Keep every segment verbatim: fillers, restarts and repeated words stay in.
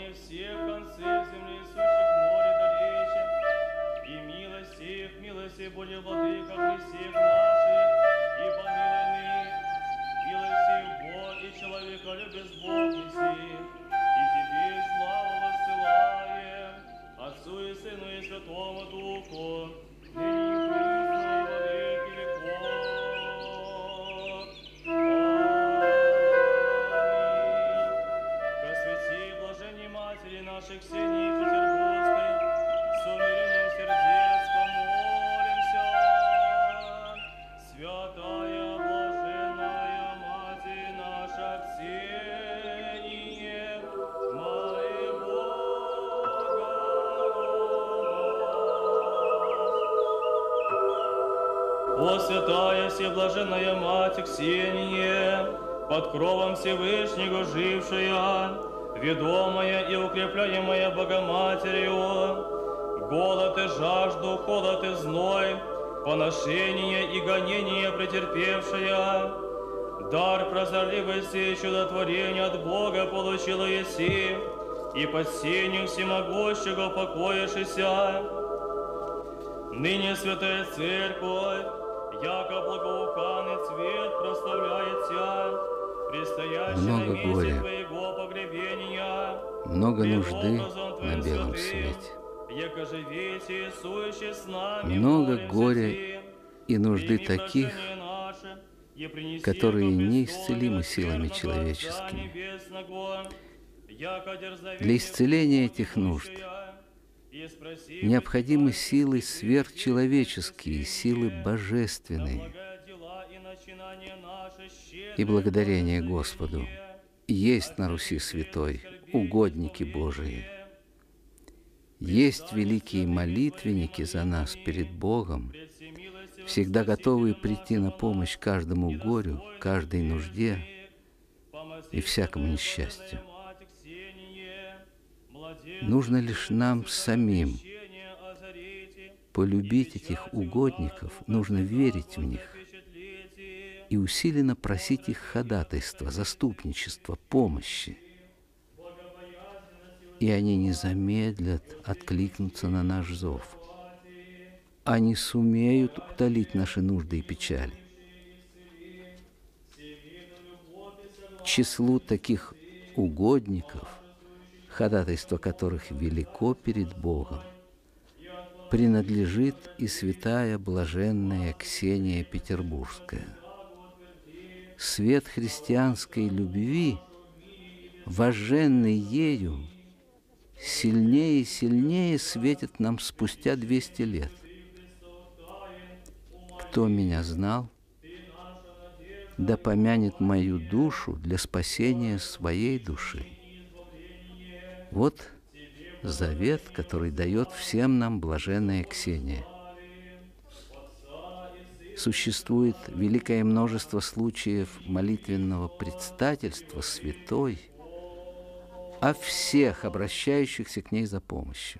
обетование всех концев земли, сущих море далече, и милости их, милости Божьей, Владыка, Христе наших, и помилуй ныне, милости Бог и человека любез Бог неси, и тебе славу воссылаем, Отцу и Сыну и Святому Духу, ныне и присно и во веки веков. Аминь. Ко святей блаженней Матери нашей Ксении Петербургской, с умирением сердец помолимся. Святая блаженная Матерь наша Ксения, моего О, святая всеблаженная Мать Ксения, под кровом Всевышнего жившая, ведомая и укрепляемая Богоматерью, голод и жажду, холод и зной, поношение и гонение претерпевшая, дар прозорливости и чудотворения от Бога получила еси, и под сенью всемогущего покоишься. Ныне Святая Церковь, яко благоуханный цвет прославляет Тя, предстоящий на месте Твоего погребения, много нужды на белом свете, много горя и нужды таких, которые неисцелимы силами человеческими. Для исцеления этих нужд необходимы силы сверхчеловеческие, силы божественные. И благодарение Господу есть на Руси Святой угодники Божии. Есть великие молитвенники за нас перед Богом, всегда готовые прийти на помощь каждому горю, каждой нужде и всякому несчастью. Нужно лишь нам самим полюбить этих угодников, нужно верить в них и усиленно просить их ходатайства, заступничества, помощи. И они не замедлят откликнуться на наш зов. Они сумеют утолить наши нужды и печали. Числу таких угодников, ходатайство которых велико перед Богом, принадлежит и святая блаженная Ксения Петербургская. Свет христианской любви, вожженный ею, сильнее и сильнее светит нам спустя двести лет. Кто меня знал, да помянет мою душу для спасения своей души. Вот завет, который дает всем нам блаженная Ксения. Существует великое множество случаев молитвенного предстательства святой о всех обращающихся к ней за помощью.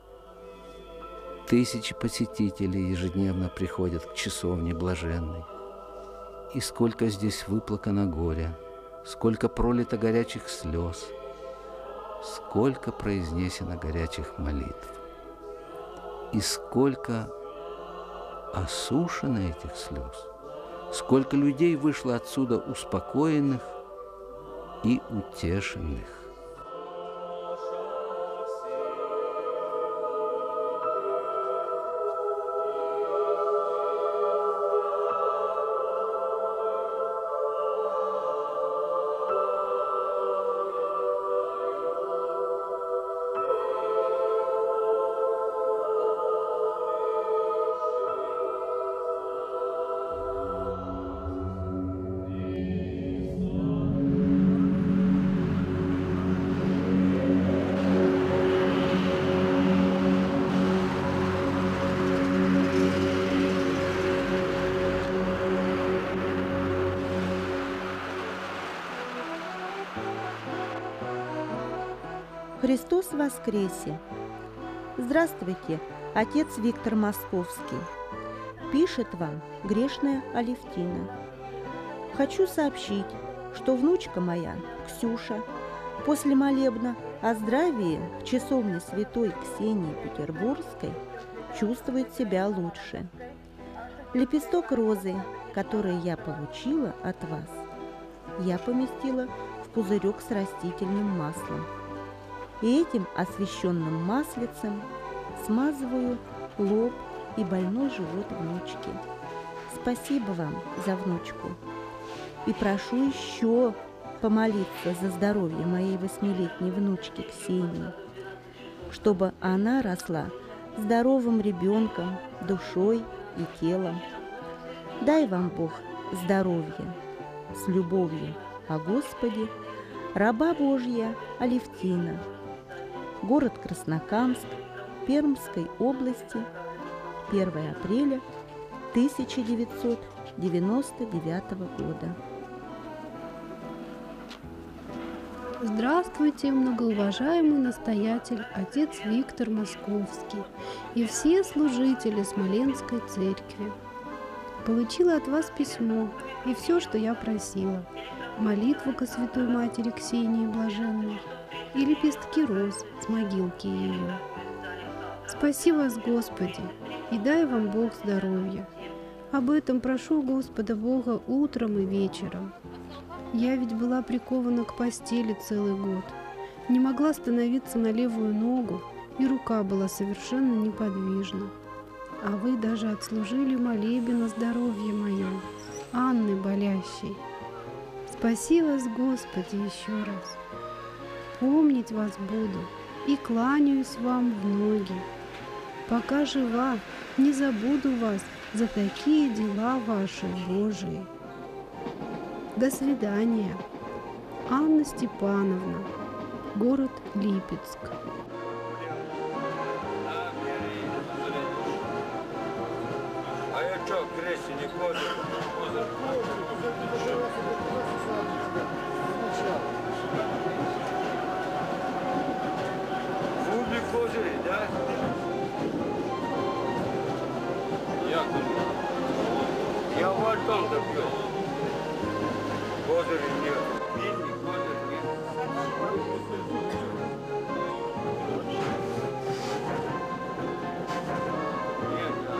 Тысячи посетителей ежедневно приходят к часовне блаженной. И сколько здесь выплакано горя, сколько пролито горячих слез, сколько произнесено горячих молитв, и сколько осушено этих слез, сколько людей вышло отсюда успокоенных и утешенных. Христос воскресе! Здравствуйте, отец Виктор Московский. Пишет вам грешная Алевтина. Хочу сообщить, что внучка моя, Ксюша, После молебна о здравии в часовне святой Ксении Петербургской чувствует себя лучше. Лепесток розы, который я получила от вас, я поместила в пузырек с растительным маслом. И этим освященным маслицем смазываю лоб и больной живот внучки. Спасибо вам за внучку. И прошу еще помолиться за здоровье моей восьмилетней внучки Ксении, чтобы она росла здоровым ребенком, душой и телом. Дай вам Бог здоровья, с любовью о Господе, раба Божья Алевтина, город Краснокамск, Пермской области, первое апреля тысяча девятьсот девяносто девятого года. Здравствуйте, многоуважаемый настоятель, отец Виктор Московский и все служители Смоленской церкви. Получила от вас письмо и все, что я просила, молитву ко Святой Матери Ксении Блаженной и лепестки роз с могилки ее. Спаси вас, Господи, и дай вам Бог здоровья. Об этом прошу Господа Бога утром и вечером. Я ведь была прикована к постели целый год, не могла становиться на левую ногу, и рука была совершенно неподвижна. А вы даже отслужили молебен о здоровье моем, Анны болящей. Спаси вас, Господи, еще раз. Помнить вас буду и кланяюсь вам в ноги. Пока жива, не забуду вас за такие дела ваши Божии. До свидания. Анна Степановна, город Липецк. А я что, к кресте не ходит? Фублик ходили, да? Я Я в альтом добью. Козырь нет. Винник, козырь нет. Нет, да.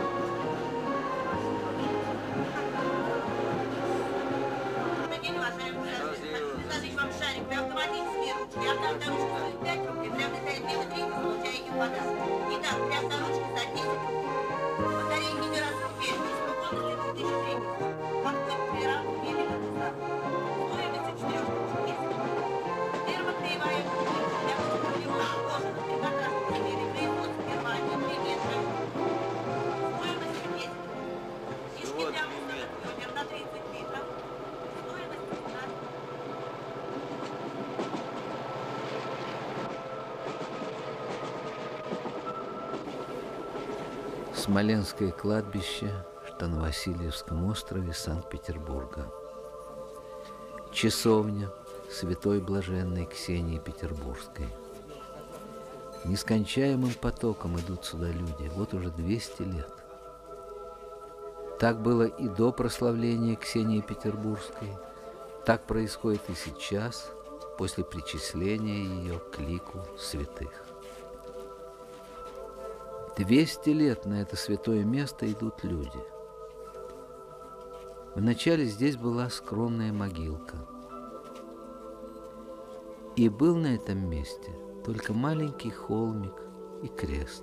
Сказать вам шарик, вы автоматические ручки. Я там ручку стоит пять рублей, прям на две третьих получаю ее подарок. Итак, прям на ручки за десять рублей. Батарейки не раз рублей, если полностью две тысячи третьих. Вам будет три раза рублей или назад. Стоимость четырех ручек десять. Фирма Кривая Кухня. Я хочу проблемную кожу, например, раз или производство Германии, три метра. Стоимость десять рублей. Кишки для мусора, номер на тридцать литров. Стоимость пятнадцать. Смоленское кладбище, что на Васильевском острове Санкт-Петербурга. Часовня святой блаженной Ксении Петербургской. Нескончаемым потоком идут сюда люди, вот уже двести лет. Так было и до прославления Ксении Петербургской, так происходит и сейчас, после причисления ее к лику святых. Двести лет на это святое место идут люди. Вначале здесь была скромная могилка. И был на этом месте только маленький холмик и крест.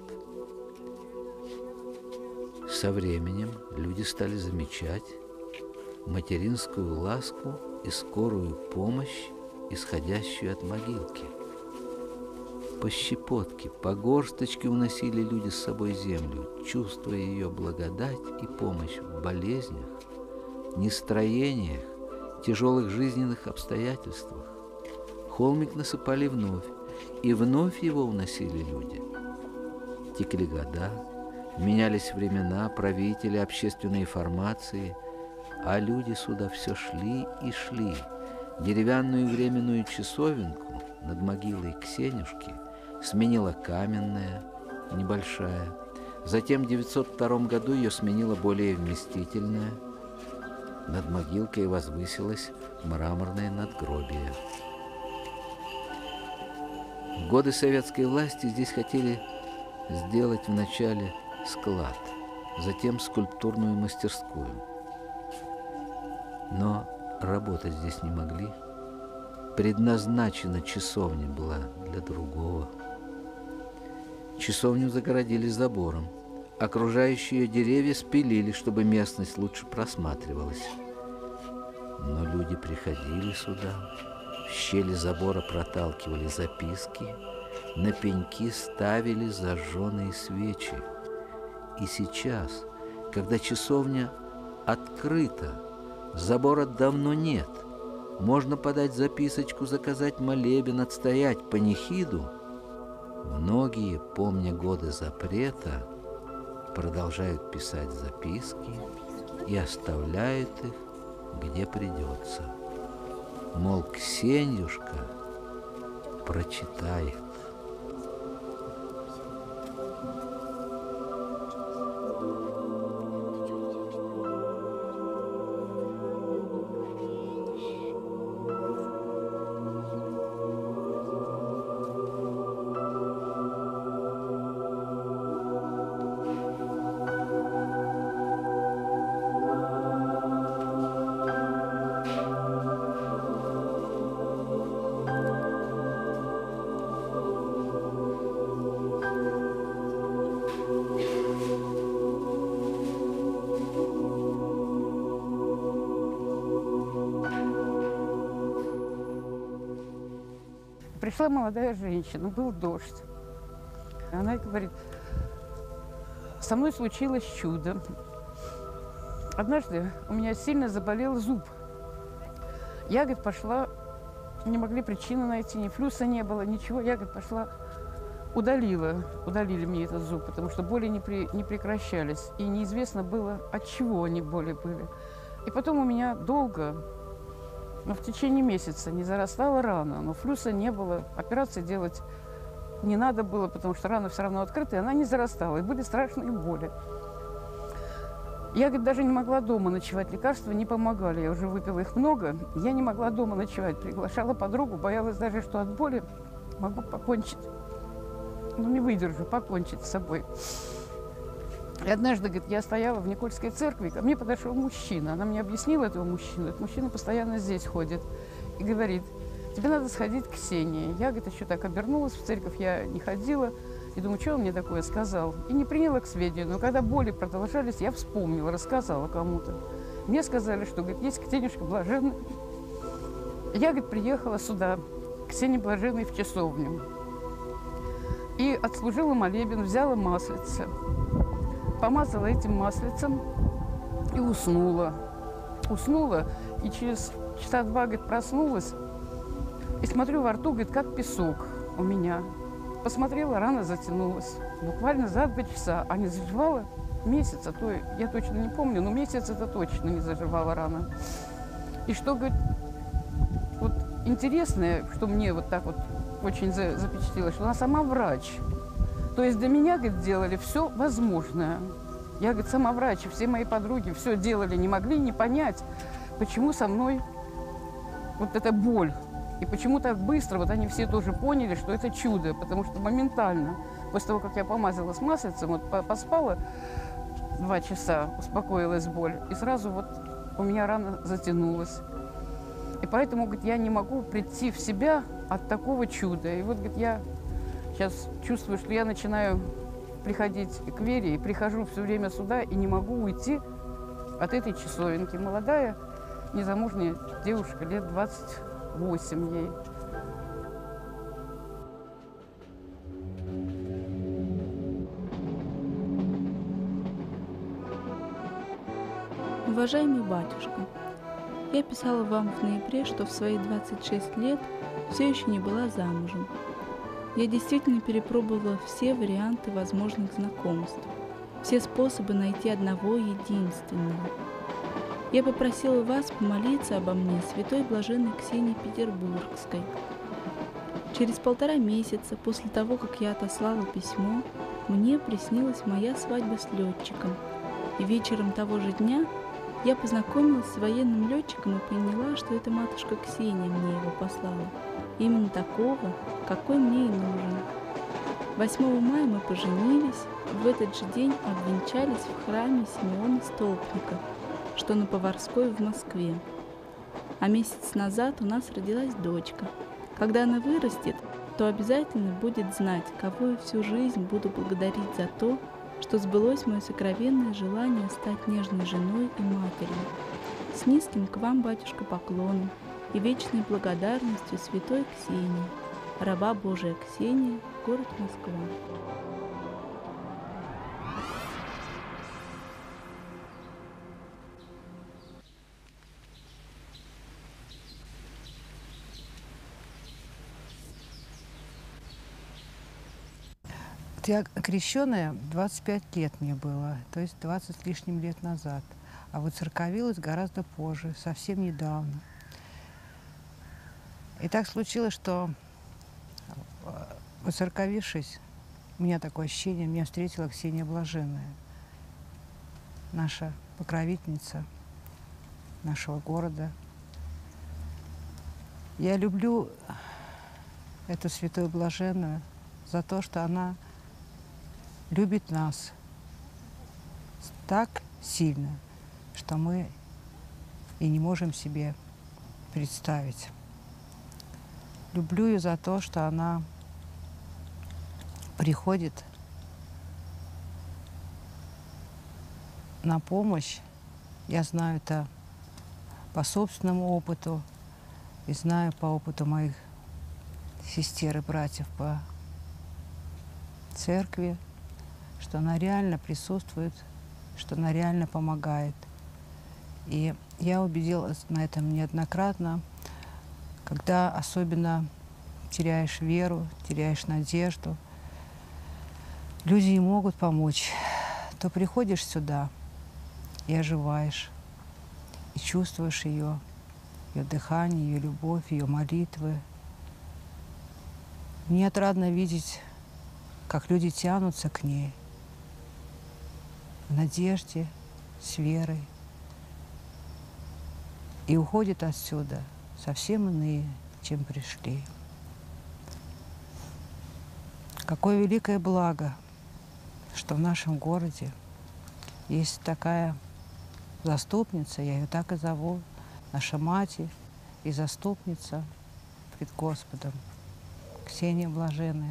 Со временем люди стали замечать материнскую ласку и скорую помощь, исходящую от могилки. По щепотке, по горсточке уносили люди с собой землю, чувствуя ее благодать и помощь в болезнях, нестроениях, тяжелых жизненных обстоятельствах. Холмик насыпали вновь, и вновь его уносили люди. Текли года, менялись времена, правители, общественные формации, а люди сюда все шли и шли. Деревянную временную часовенку над могилой Ксенюшки сменила каменная, небольшая. Затем в девятьсот втором году ее сменила более вместительная. Над могилкой возвысилось мраморное надгробие. В годы советской власти здесь хотели сделать вначале склад, затем скульптурную мастерскую. Но работать здесь не могли. Предназначена часовня была для другого. Часовню загородили забором. Окружающие ее деревья спилили, чтобы местность лучше просматривалась. Но люди приходили сюда, в щели забора проталкивали записки, на пеньки ставили зажженные свечи. И сейчас, когда часовня открыта, забора давно нет, можно подать записочку, заказать молебен, отстоять панихиду. Многие, помня годы запрета, продолжают писать записки и оставляют их, где придется. Мол, Ксенюшка прочитает. Пришла молодая женщина, был дождь. Она говорит, со мной случилось чудо. Однажды у меня сильно заболел зуб. Я, говорит, пошла, не могли причины найти, ни флюса не было, ничего. Я, говорит, пошла, удалила, удалили мне этот зуб, потому что боли не, при, не прекращались. И неизвестно было, от чего они боли были. И потом у меня долго... Но в течение месяца не зарастала рана, но флюса не было, операции делать не надо было, потому что рана все равно открытая, она не зарастала, и были страшные боли. Я, говорит, даже не могла дома ночевать, лекарства не помогали, я уже выпила их много, я не могла дома ночевать, приглашала подругу, боялась даже, что от боли могу покончить, ну не выдержу, покончить с собой. И однажды, говорит, я стояла в Никольской церкви, ко мне подошел мужчина. Она мне объяснила этого мужчину. Этот мужчина постоянно здесь ходит. И говорит, тебе надо сходить к Ксении. Я, говорит, еще так обернулась в церковь, я не ходила. И думаю, что он мне такое сказал. И не приняла к сведению. Но когда боли продолжались, я вспомнила, рассказала кому-то. Мне сказали, что, говорит, есть Ксенюшка Блаженная. Я, говорит, приехала сюда, к Ксении Блаженной в часовню. И отслужила молебен, взяла маслице. Помазала этим маслицем и уснула. Уснула, и через часа два, говорит, проснулась. И смотрю, во рту, говорит, как песок у меня. Посмотрела, рана затянулась. Буквально за два часа. А не заживала месяц, а то я точно не помню, но месяц это точно не заживала рана. И что, говорит, вот интересное, что мне вот так вот очень запечатлело, что она сама врач. То есть для меня, говорит, делали все возможное. Я, говорит, сама врач, и все мои подруги все делали, не могли не понять, почему со мной вот эта боль. И почему так быстро, вот они все тоже поняли, что это чудо, потому что моментально, после того, как я помазала с маслицем, вот поспала два часа, успокоилась боль, и сразу вот у меня рана затянулась. И поэтому, говорит, я не могу прийти в себя от такого чуда. И вот, говорит, я... Сейчас чувствую, что я начинаю приходить к Вере и прихожу все время сюда и не могу уйти от этой часовенки. Молодая, незамужняя девушка, лет двадцать восемь ей. Уважаемый батюшка, я писала вам в ноябре, что в свои двадцать шесть лет все еще не была замужем. Я действительно перепробовала все варианты возможных знакомств, все способы найти одного единственного. Я попросила вас помолиться обо мне святой блаженной Ксении Петербургской. Через полтора месяца после того, как я отослала письмо, мне приснилась моя свадьба с летчиком, и вечером того же дня я познакомилась с военным летчиком и поняла, что это матушка Ксения мне его послала. именно такого, какой мне и нужен. восьмого мая мы поженились, в этот же день обвенчались в храме Симеона Столпника, что на Поварской в Москве. А месяц назад у нас родилась дочка. Когда она вырастет, то обязательно будет знать, кого я всю жизнь буду благодарить за то, что сбылось мое сокровенное желание стать нежной женой и матерью. С низким к вам, батюшка, поклоном и вечной благодарностью святой Ксении, раба Божия Ксения, город Москва. Я крещеная двадцать пять лет мне было, то есть двадцать с лишним лет назад. А вот церковилась гораздо позже, совсем недавно. И так случилось, что, воцерковившись, у меня такое ощущение, меня встретила Ксения Блаженная, наша покровительница нашего города. Я люблю эту святую Блаженную за то, что она любит нас так сильно, что мы и не можем себе представить. Люблю ее за то, что она приходит на помощь. Я знаю это по собственному опыту и знаю по опыту моих сестер и братьев по церкви, что она реально присутствует, что она реально помогает. И я убедилась на этом неоднократно, когда особенно теряешь веру, теряешь надежду, люди не могут помочь, то приходишь сюда и оживаешь, и чувствуешь ее, ее дыхание, ее любовь, ее молитвы. Мне отрадно видеть, как люди тянутся к ней в надежде, с верой, и уходят отсюда совсем иные, чем пришли. Какое великое благо, что в нашем городе есть такая заступница, я ее так и зову, наша мать и заступница пред Господом, Ксения Блаженная.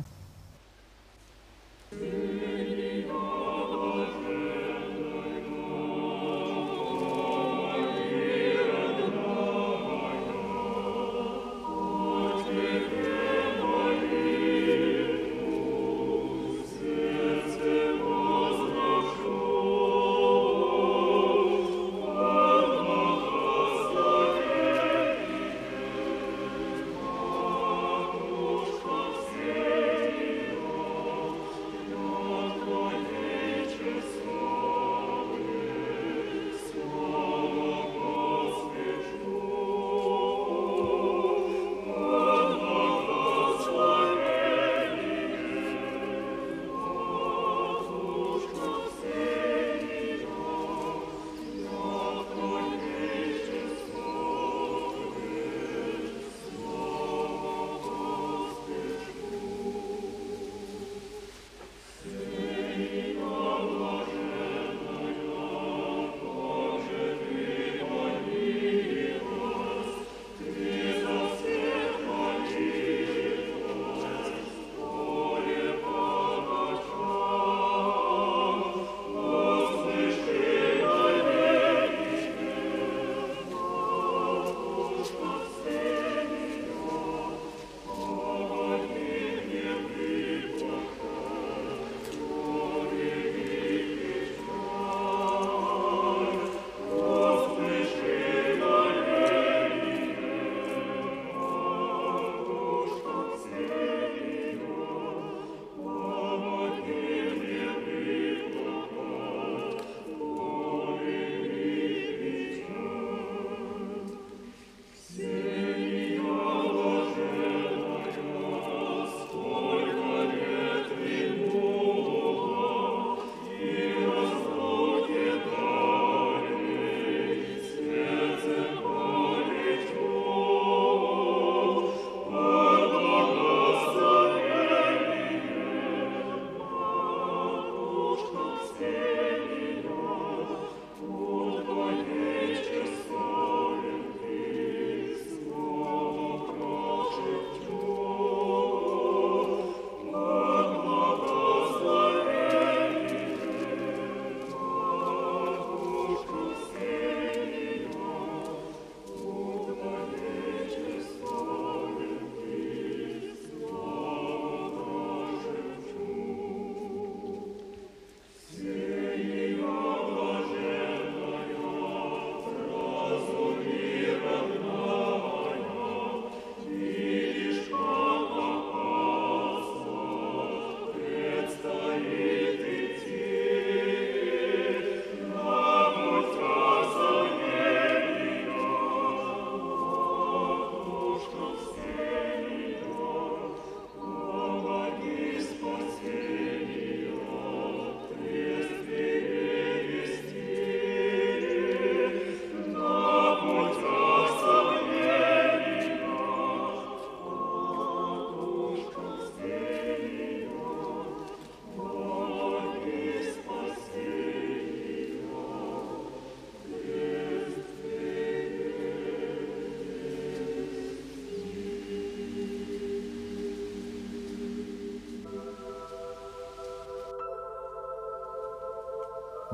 Thank you.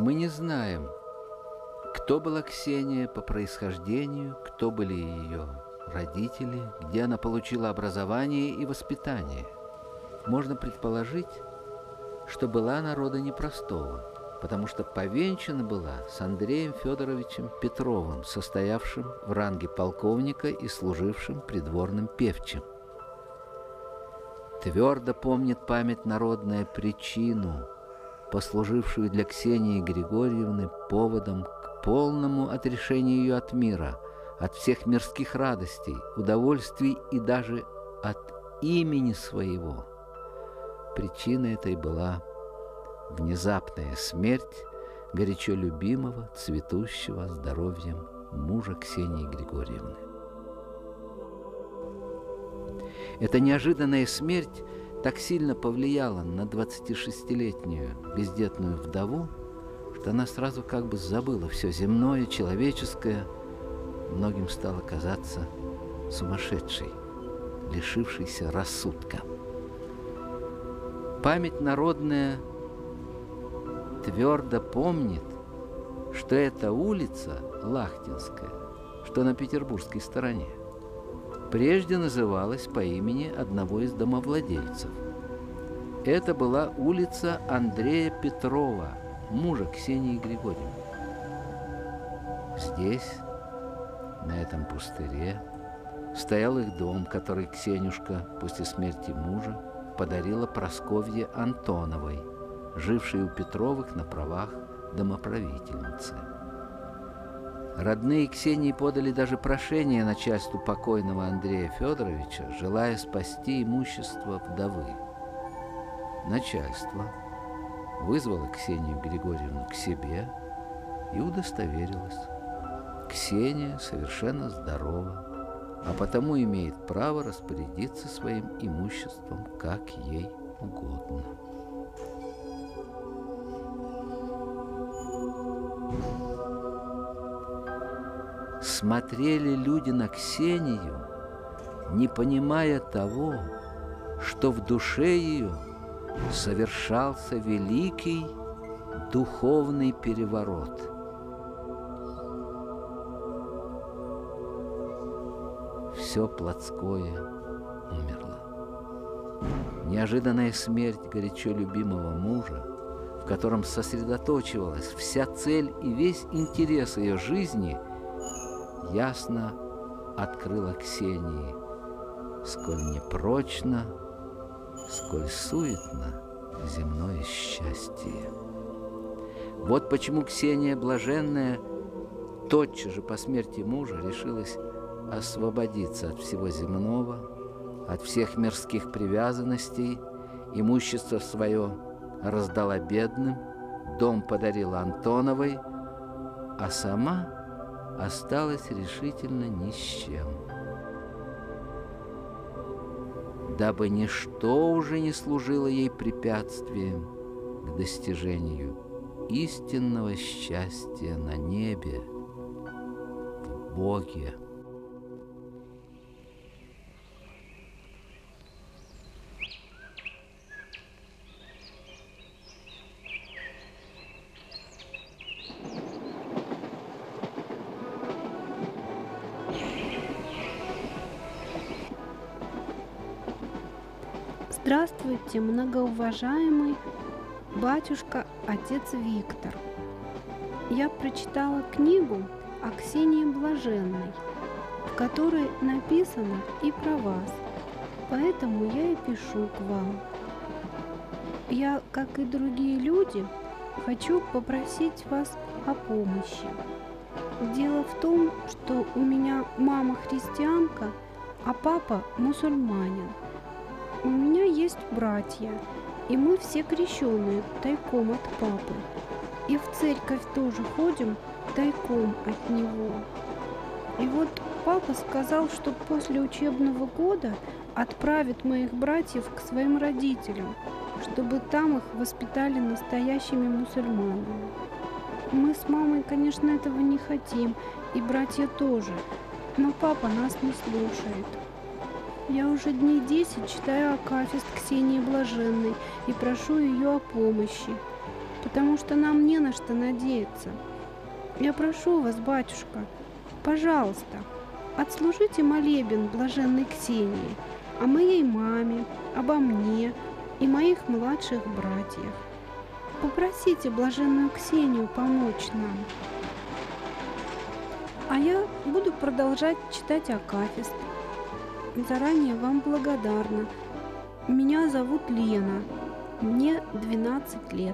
Мы не знаем, кто была Ксения по происхождению, кто были ее родители, где она получила образование и воспитание. Можно предположить, что была она рода непростого, потому что повенчана была с Андреем Федоровичем Петровым, состоявшим в ранге полковника и служившим придворным певчим. Твердо помнит память народная причину, послужившую для Ксении Григорьевны поводом к полному отрешению ее от мира, от всех мирских радостей, удовольствий и даже от имени своего. Причиной этой была внезапная смерть горячо любимого, цветущего здоровьем мужа Ксении Григорьевны. Эта неожиданная смерть так сильно повлияла на двадцатишестилетнюю бездетную вдову, что она сразу как бы забыла все земное, человеческое. Многим стало казаться сумасшедшей, лишившейся рассудка. Память народная твердо помнит, что эта улица Лахтинская, что на петербургской стороне, прежде называлась по имени одного из домовладельцев. Это была улица Андрея Петрова, мужа Ксении Григорьевны. Здесь, на этом пустыре, стоял их дом, который Ксенюшка после смерти мужа подарила Прасковье Антоновой, жившей у Петровых на правах домоправительницы. Родные Ксении подали даже прошение начальству покойного Андрея Федоровича, желая спасти имущество вдовы. Начальство вызвало Ксению Григорьевну к себе и удостоверилось: Ксения совершенно здорова, а потому имеет право распорядиться своим имуществом, как ей угодно. Смотрели люди на Ксению, не понимая того, что в душе ее совершался великий духовный переворот. Все плотское умерло. Неожиданная смерть горячо любимого мужа, в котором сосредоточивалась вся цель и весь интерес ее жизни, ясно открыла Ксении, сколь непрочно, сколь суетно земное счастье. Вот почему Ксения Блаженная тотчас же по смерти мужа решилась освободиться от всего земного, от всех мирских привязанностей, имущество свое раздала бедным, дом подарила Антоновой, а сама осталась решительно ни с чем. Дабы ничто уже не служило ей препятствием к достижению истинного счастья на небе, в Боге. Здравствуйте, многоуважаемый батюшка, отец Виктор. Я прочитала книгу о Ксении Блаженной, в которой написано и про вас, поэтому я и пишу к вам. Я, как и другие люди, хочу попросить вас о помощи. Дело в том, что у меня мама христианка, а папа мусульманин. У меня есть братья, и мы все крещеные тайком от папы. И в церковь тоже ходим тайком от него. И вот папа сказал, что после учебного года отправит моих братьев к своим родителям, чтобы там их воспитали настоящими мусульманами. Мы с мамой, конечно, этого не хотим, и братья тоже, но папа нас не слушает. Я уже дней десять читаю акафист Ксении Блаженной и прошу ее о помощи. потому что нам не на что надеяться. Я прошу вас, батюшка, пожалуйста, отслужите молебен блаженной Ксении о моей маме, обо мне и моих младших братьях. Попросите блаженную Ксению помочь нам. А я буду продолжать читать акафист. Заранее вам благодарна. Меня зовут Лена. Мне двенадцать лет.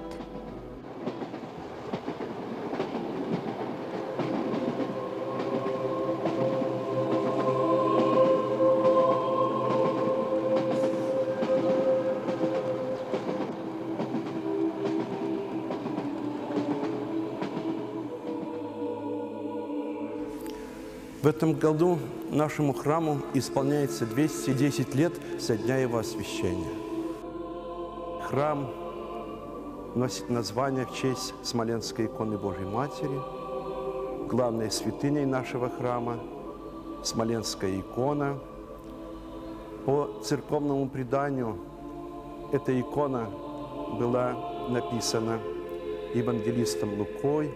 В этом году нашему храму исполняется двести десять лет со дня его освящения. Храм носит название в честь Смоленской иконы Божьей Матери. Главной святыней нашего храма – Смоленская икона. По церковному преданию эта икона была написана евангелистом Лукой.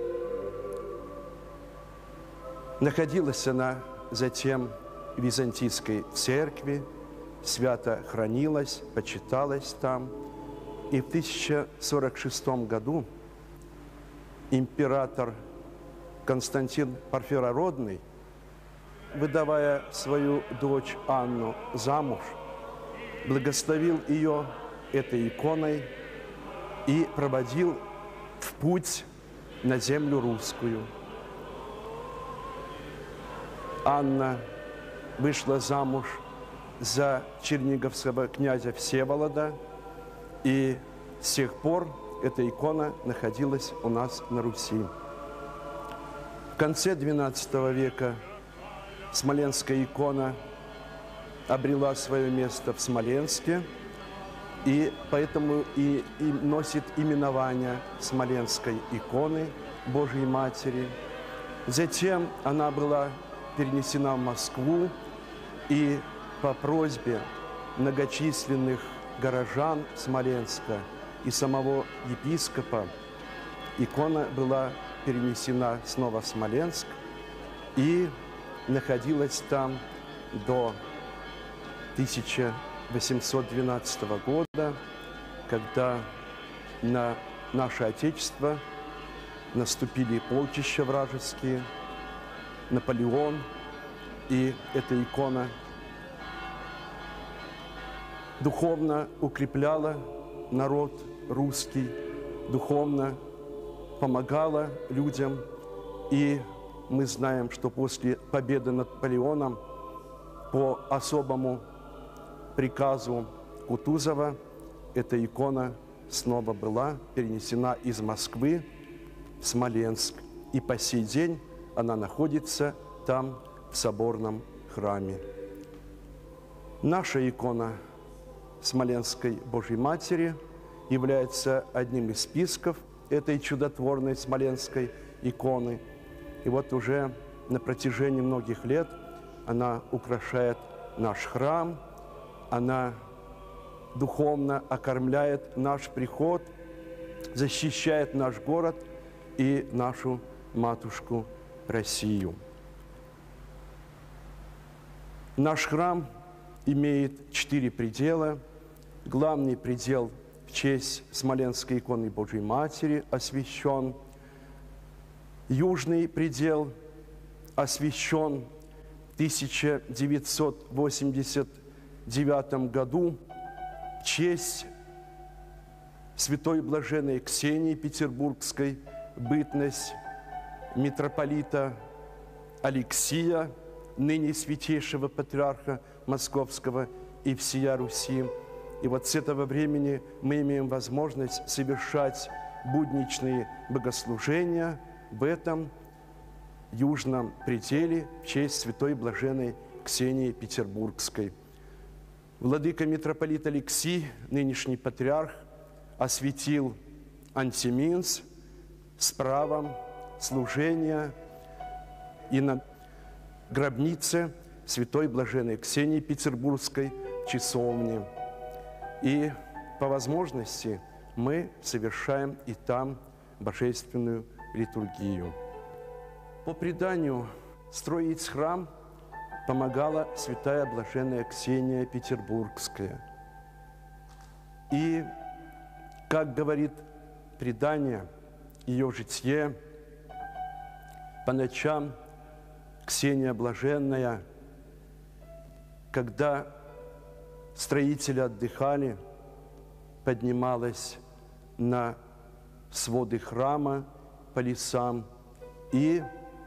Находилась она затем в Византийской церкви, свято хранилась, почиталась там. И в тысяча сорок шестом году император Константин Порфирородный, выдавая свою дочь Анну замуж, благословил ее этой иконой и проводил в путь на землю русскую. Анна вышла замуж за черниговского князя Всеволода, и с тех пор эта икона находилась у нас на Руси. В конце двенадцатого века Смоленская икона обрела свое место в Смоленске, и поэтому и, и носит именование Смоленской иконы Божьей Матери. Затем она была перенесена в Москву, и по просьбе многочисленных горожан Смоленска и самого епископа икона была перенесена снова в Смоленск и находилась там до тысяча восемьсот двенадцатого года, когда на наше Отечество наступили полчища вражеские, Наполеон, и эта икона духовно укрепляла народ русский, духовно помогала людям. И мы знаем, что после победы над Наполеоном по особому приказу Кутузова эта икона снова была перенесена из Москвы в Смоленск. И по сей день она находится там, в соборном храме. Наша икона Смоленской Божьей Матери является одним из списков этой чудотворной Смоленской иконы. И вот уже на протяжении многих лет она украшает наш храм, она духовно окормляет наш приход, защищает наш город и нашу матушку Россию. Наш храм имеет четыре предела. Главный предел в честь Смоленской иконы Божьей Матери освящен. Южный предел освящен в тысяча девятьсот восемьдесят девятом году в честь святой блаженной Ксении Петербургской, бытность митрополита Алексия, ныне святейшего патриарха Московского и всея Руси. И вот с этого времени мы имеем возможность совершать будничные богослужения в этом южном пределе в честь святой блаженной Ксении Петербургской. Владыка митрополит Алексий, нынешний патриарх, осветил антиминс с правом служения и на гробнице святой блаженной Ксении Петербургской в часовне. И по возможности мы совершаем и там божественную литургию. По преданию, строить храм помогала святая блаженная Ксения Петербургская. И, как говорит предание, ее житие, по ночам Ксения Блаженная, когда строители отдыхали, поднималась на своды храма по лесам и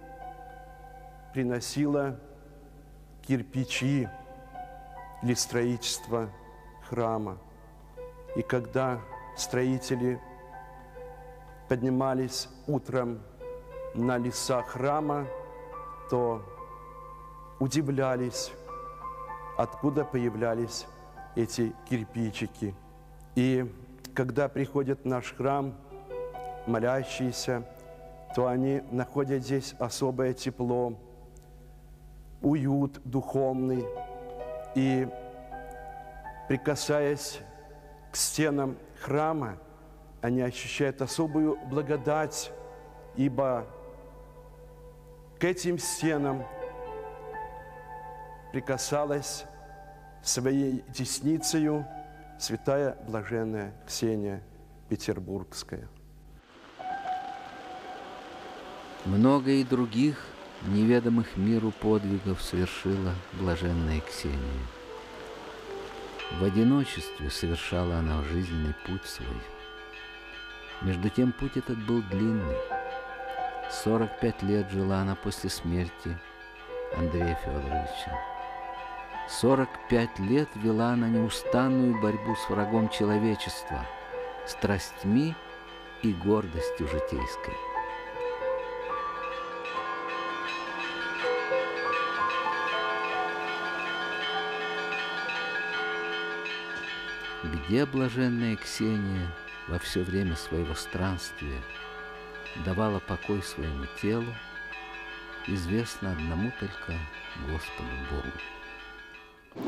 приносила кирпичи для строительства храма. И когда строители поднимались утром на леса храма, то удивлялись, откуда появлялись эти кирпичики. И когда приходят в наш храм молящиеся, то они находят здесь особое тепло, уют духовный. И, прикасаясь к стенам храма, они ощущают особую благодать, ибо к этим стенам прикасалась своей десницею святая блаженная Ксения Петербургская. Много и других неведомых миру подвигов совершила блаженная Ксения. В одиночестве совершала она жизненный путь свой. Между тем путь этот был длинный. Сорок пять лет жила она после смерти Андрея Федоровича. Сорок пять лет вела она неустанную борьбу с врагом человечества, страстьми и гордостью житейской. Где блаженная Ксения во все время своего странствия давала покой своему телу, известно одному только Господу Богу.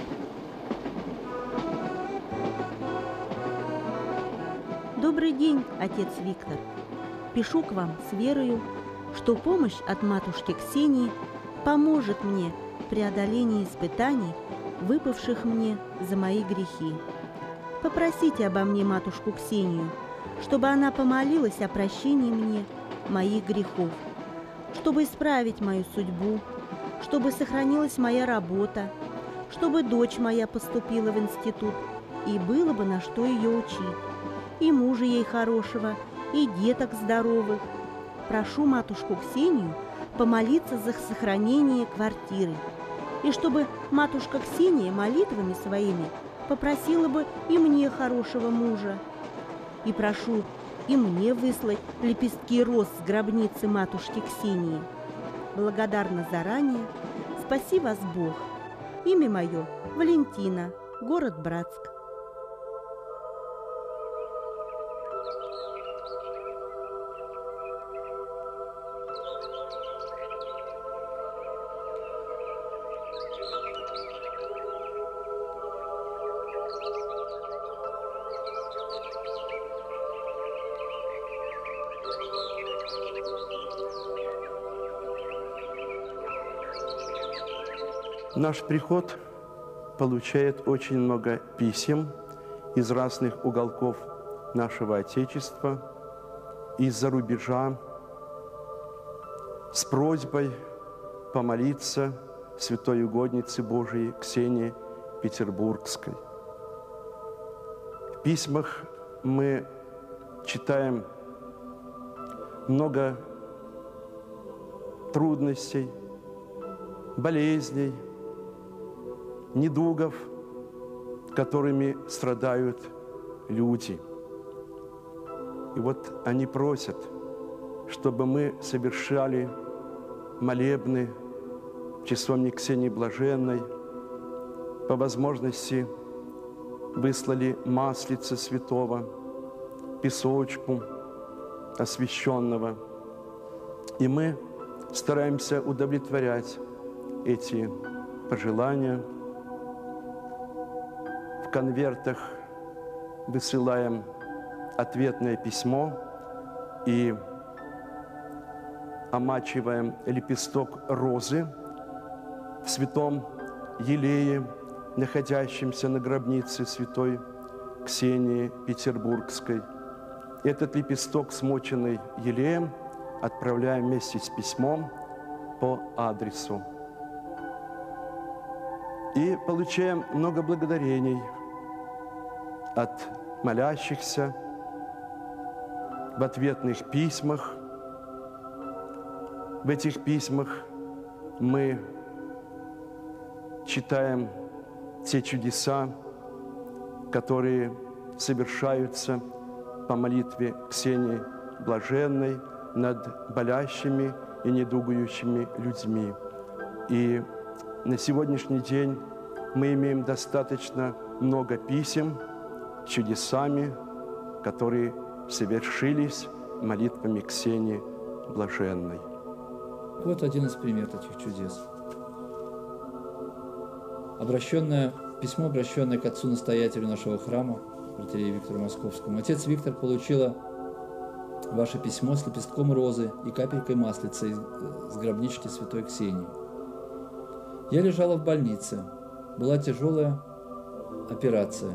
Добрый день, отец Виктор. Пишу к вам с верою, что помощь от матушки Ксении поможет мне в преодолении испытаний, выпавших мне за мои грехи. Попросите обо мне матушку Ксению, чтобы она помолилась о прощении мне моих грехов, чтобы исправить мою судьбу, чтобы сохранилась моя работа, чтобы дочь моя поступила в институт, и было бы на что ее учить, и мужа ей хорошего, и деток здоровых. Прошу матушку Ксению помолиться за сохранение квартиры, и чтобы матушка Ксения молитвами своими попросила бы и мне хорошего мужа. И прошу и мне выслать лепестки роз с гробницы матушки Ксении. Благодарна заранее. Спаси вас Бог. Имя мое Валентина, город Братск. Наш приход получает очень много писем из разных уголков нашего Отечества, из-за рубежа, с просьбой помолиться святой угоднице Божией Ксении Петербургской. В письмах мы читаем много трудностей, болезней, недугов, которыми страдают люди. И вот они просят, чтобы мы совершали молебны в часовне Ксении Блаженной, по возможности выслали маслица святого, песочку освященного. И мы стараемся удовлетворять эти пожелания. В конвертах высылаем ответное письмо и омачиваем лепесток розы в святом елее, находящемся на гробнице святой Ксении Петербургской. Этот лепесток, смоченный елеем, отправляем вместе с письмом по адресу. И получаем много благодарений от молящихся в ответных письмах. В этих письмах мы читаем те чудеса, которые совершаются по молитве Ксении Блаженной над болящими и недугающими людьми. И на сегодняшний день мы имеем достаточно много писем с чудесами, которые совершились молитвами Ксении Блаженной. Вот один из примеров этих чудес. Обращенное, письмо, обращенное к отцу-настоятелю нашего храма, протоиерею Виктору Московскому. Отец Виктор получила ваше письмо с лепестком розы и капелькой маслица из, с гробнички святой Ксении. Я лежала в больнице. Была тяжелая операция.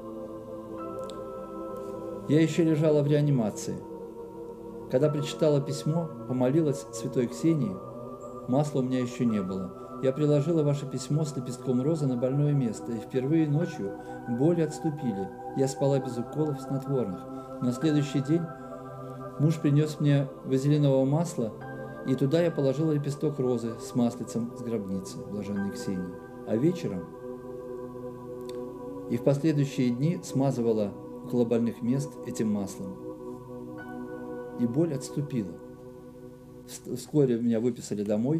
Я еще лежала в реанимации. Когда прочитала письмо, помолилась святой Ксении, масла у меня еще не было. Я приложила ваше письмо с лепестком розы на больное место, и впервые ночью боли отступили. Я спала без уколов снотворных. На следующий день муж принес мне вазелинового масла, и туда я положила лепесток розы с маслицем с гробницы блаженной Ксении. А вечером и в последующие дни смазывала около больных мест этим маслом. И боль отступила. Вскоре меня выписали домой,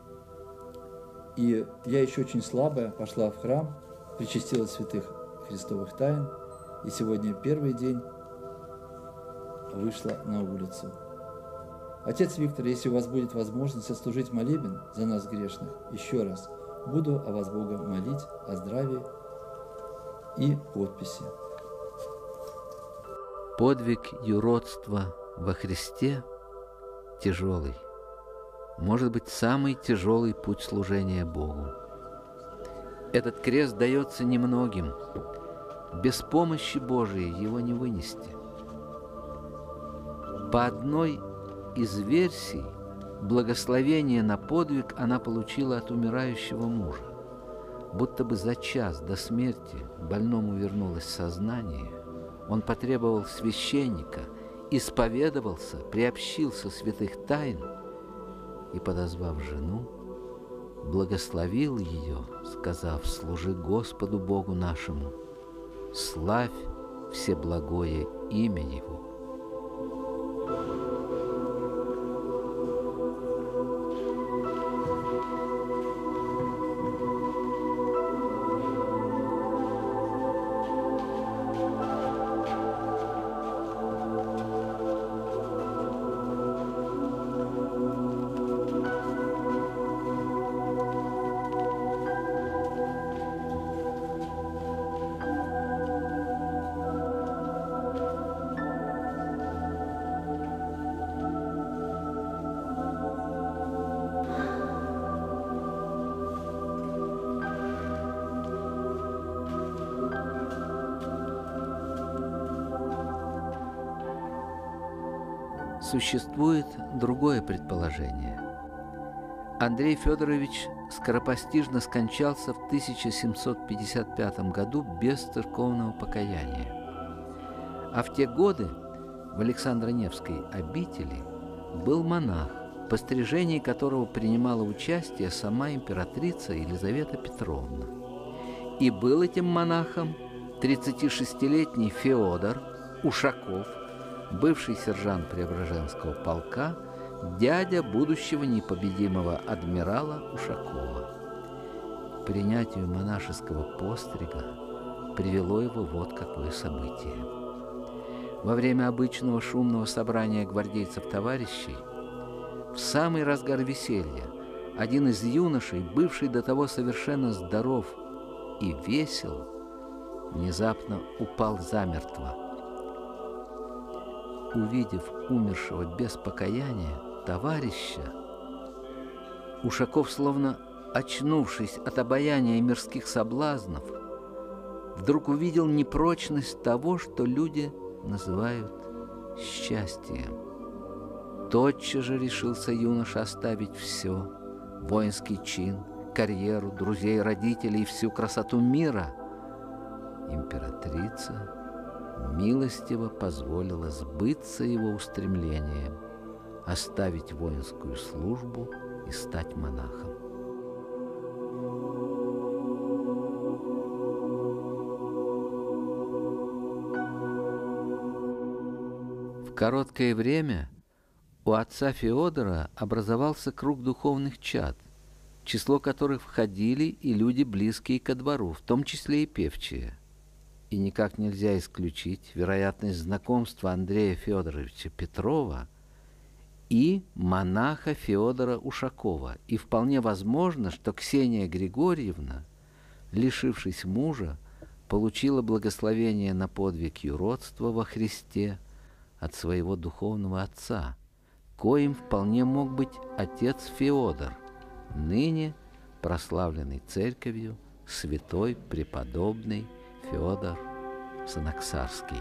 и я еще очень слабая пошла в храм, причастила святых христовых тайн, и сегодня первый день вышла на улицу. Отец Виктор, если у вас будет возможность отслужить молебен за нас грешных, еще раз буду о вас Бога молить, о здравии и подписи. Подвиг юродства во Христе тяжелый, может быть, самый тяжелый путь служения Богу. Этот крест дается немногим. Без помощи Божией его не вынести. По одной из версий, благословение на подвиг она получила от умирающего мужа. Будто бы за час до смерти больному вернулось сознание, он потребовал священника, исповедовался, приобщился святых тайн и, подозвав жену, благословил ее, сказав: «Служи Господу Богу нашему, славь всеблагое имя Его». Существует другое предположение. Андрей Федорович скоропостижно скончался в тысяча семьсот пятьдесят пятом году без церковного покаяния. А в те годы в Александро-Невской обители был монах, в пострижении которого принимала участие сама императрица Елизавета Петровна. И был этим монахом тридцатишестилетний Феодор Ушаков, бывший сержант Преображенского полка, дядя будущего непобедимого адмирала Ушакова. К принятию монашеского пострига привело его вот какое событие. Во время обычного шумного собрания гвардейцев-товарищей, в самый разгар веселья, один из юношей, бывший до того совершенно здоров и весел, внезапно упал замертво. увидев умершего без покаяния товарища, Ушаков, словно очнувшись от обаяния мирских соблазнов, вдруг увидел непрочность того, что люди называют счастьем. Тотчас же решился юноша оставить все – воинский чин, карьеру, друзей, родителей и всю красоту мира. Императрица милостиво позволила сбыться его устремлением, оставить воинскую службу и стать монахом. В короткое время у отца Феодора образовался круг духовных чад, в число которых входили и люди, близкие ко двору, в том числе и певчие. И никак нельзя исключить вероятность знакомства Андрея Федоровича Петрова и монаха Феодора Ушакова. И вполне возможно, что Ксения Григорьевна, лишившись мужа, получила благословение на подвиг юродства во Христе от своего духовного отца, коим вполне мог быть отец Феодор, ныне прославленный церковью святой преподобный Феодор Санаксарский.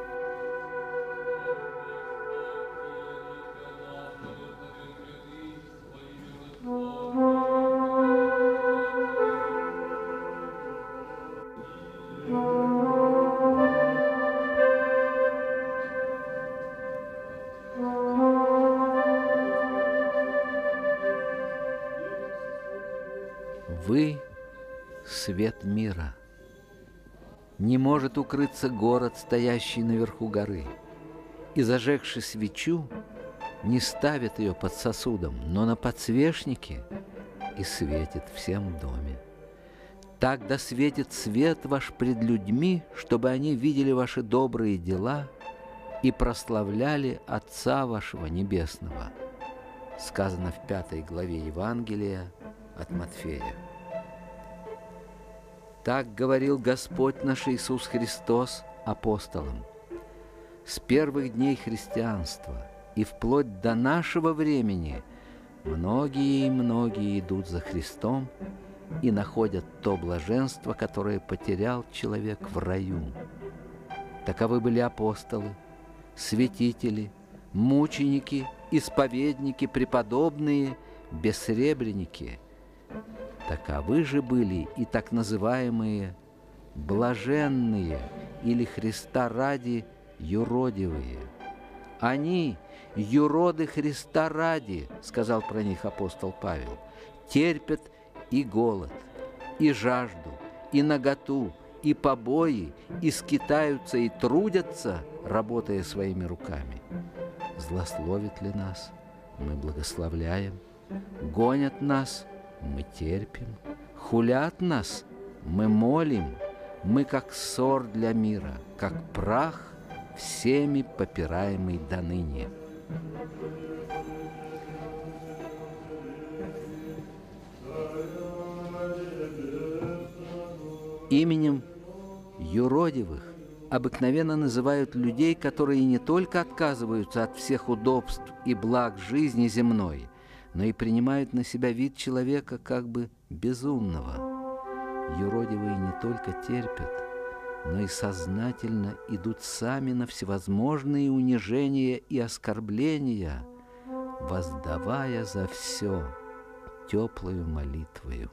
Вы — свет мира. Не может укрыться город, стоящий наверху горы, и, зажегши свечу, не ставит ее под сосудом, но на подсвечнике, и светит всем в доме. Так да светит свет ваш пред людьми, чтобы они видели ваши добрые дела и прославляли Отца вашего Небесного. Сказано в пятой главе Евангелия от Матфея. Так говорил Господь наш Иисус Христос апостолам. С первых дней христианства и вплоть до нашего времени многие и многие идут за Христом и находят то блаженство, которое потерял человек в раю. Таковы были апостолы, святители, мученики, исповедники, преподобные, бессребреники. Таковы же были и так называемые блаженные или Христа ради юродивые. Они — юроды Христа ради, сказал про них апостол Павел, терпят и голод, и жажду, и наготу, и побои, и скитаются, и трудятся, работая своими руками. Злословят ли нас? Мы благословляем. Гонят нас? Мы терпим. Хулят нас? Мы молим. Мы как ссор для мира, как прах, всеми попираемый доныне. Именем юродивых обыкновенно называют людей, которые не только отказываются от всех удобств и благ жизни земной, но и принимают на себя вид человека как бы безумного. Юродивые не только терпят, но и сознательно идут сами на всевозможные унижения и оскорбления, воздавая за все теплую молитвою.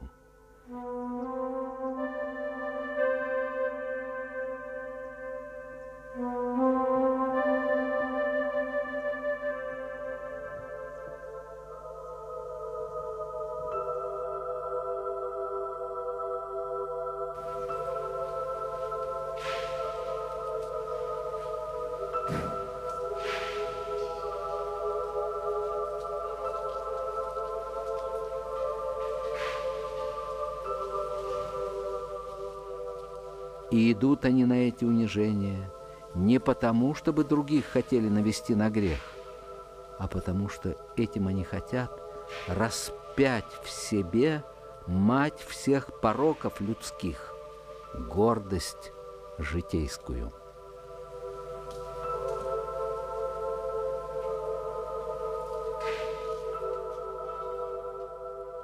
И идут они на эти унижения не потому, чтобы других хотели навести на грех, а потому что этим они хотят распять в себе мать всех пороков людских, гордость житейскую.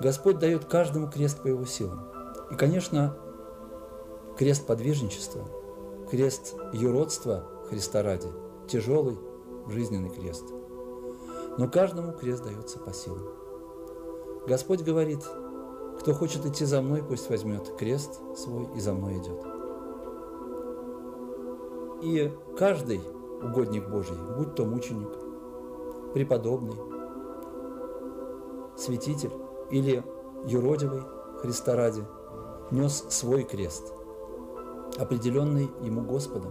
Господь дает каждому крест по его силам. И, конечно, крест подвижничества, крест юродства Христа ради, тяжелый жизненный крест. Но каждому крест дается по силам. Господь говорит: кто хочет идти за мной, пусть возьмет крест свой и за мной идет. И каждый угодник Божий, будь то мученик, преподобный, святитель или юродивый Христа ради, нес свой крест, определенный ему Господом.